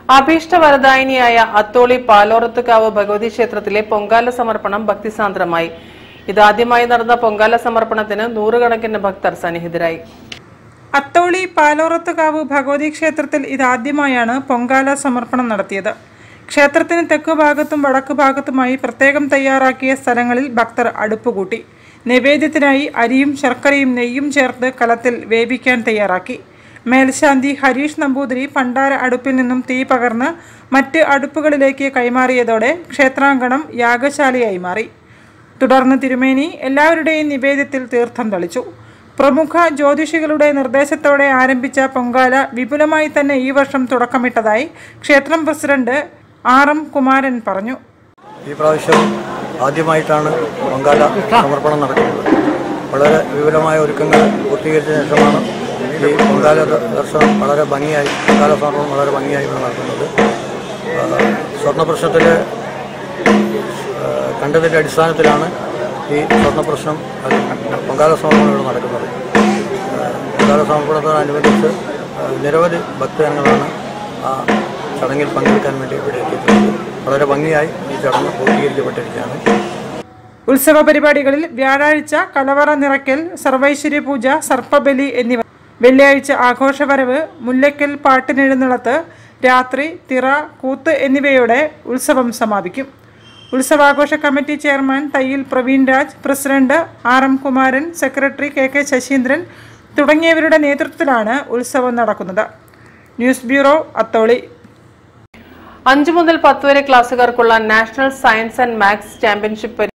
അഭീഷ്ടവരദായിനിയായ അത്തോളി പാലോറത്തുകാവ് ഭഗവതി ക്ഷേത്രത്തിലെ പൊങ്കാല സമർപ്പണം ഭക്തിസാന്ദ്രമായി. ഇതാദ്യമായി നടന്ന പൊങ്കാല സമർപ്പണത്തിന് നൂറുകണക്കിന് ഭക്തർ സന്നിഹിതരായി. അത്തോളി പാലോറത്തുകാവ് ഭഗവതി ക്ഷേത്രത്തിൽ ഇതാദ്യമായാണ് പൊങ്കാല സമർപ്പണം നടത്തിയത്. ക്ഷേത്രത്തിന് തെക്കുഭാഗത്തും വടക്കുഭാഗത്തുമായി പ്രത്യേകം തയ്യാറാക്കിയ സ്ഥലങ്ങളിൽ ഭക്തർ അടുപ്പുകൂട്ടി. നൈവേദ്യത്തിനായി അരിയും ശർക്കരയും നെയ്യും ചേർത്ത് കലത്തിൽ വേവിക്കാൻ തയ്യാറാക്കി. മേൽശാന്തി ഹരീഷ് നമ്പൂതിരി പണ്ടാര അടുപ്പിൽ നിന്നും തീ പകർന്ന് മറ്റ് അടുപ്പുകളിലേക്ക് കൈമാറിയതോടെ ക്ഷേത്രാങ്കണം യാഗശാലയായി മാറി. തുടർന്ന് തിരുമേനി എല്ലാവരുടെയും നിവേദ്യത്തിൽ തീർത്ഥം തളിച്ചു. പ്രമുഖ ജ്യോതിഷികളുടെ നിർദ്ദേശത്തോടെ ആരംഭിച്ച പൊങ്കാല വിപുലമായി തന്നെ ഈ വർഷം തുടക്കമിട്ടതായി ക്ഷേത്രം പ്രസിഡന്റ് ആർ.എം. കുമാരൻ പറഞ്ഞു. ഈ പ്രാവശ്യം ആദ്യമായിട്ടാണ് പൊങ്കാല സമർപ്പണം നടക്കുന്നത്. വളരെ വിപുലമായ ഒരുക്കങ്ങൾ പൂർത്തീകരിച്ച ശേഷമാണ് ഈ പൊങ്കാല ദർശനം വളരെ ഭംഗിയായി പൊങ്കാല സമർപ്പണം വളരെ ഭംഗിയായി ഇവിടെ നടക്കുന്നത്. സ്വർണ്ണപ്രശ്നത്തിൽ കണ്ടതിൻ്റെ അടിസ്ഥാനത്തിലാണ് ഈ സ്വർണ്ണപ്രശ്നം പൊങ്കാല സമർപ്പണം ഇവിടെ നടക്കുന്നത്. പൊങ്കാല സമർപ്പണത്തോടനുബന്ധിച്ച് നിരവധി ഭക്തജനങ്ങളാണ് ആ ചടങ്ങിൽ പങ്കെടുക്കാൻ വേണ്ടി ഇവിടെ എത്തിയിട്ടുള്ളത്. വളരെ ഭംഗിയായി ഈ ചടങ്ങ് പൂർത്തീകരിക്കപ്പെട്ടിരിക്കുകയാണ്. ഉത്സവ പരിപാടികളിൽ വ്യാഴാഴ്ച കലവറ നിറയ്ക്കൽ, സർവൈശ്വര്യ പൂജ, സർപ്പബലി എന്നിവ, വെള്ളിയാഴ്ച ആഘോഷവരവ്, മുല്ലയ്ക്കൽ പാട്ടിനെഴുന്നള്ളത്ത്, രാത്രി തിറ, കൂത്ത് എന്നിവയോടെ ഉത്സവം സമാപിക്കും. ഉത്സവാഘോഷ committee chairman Thayyil Praveen Raj, president R M. Kumaran, secretary K Saseendran തുടങ്ങിയവരുടെ നേതൃത്വത്തിലാണ് ഉത്സവം നടക്കുന്നത്. News bureau, Atholi. 5 മുതൽ 10 വരെ ക്ലാസുകാർക്കുള്ള national science and maths championship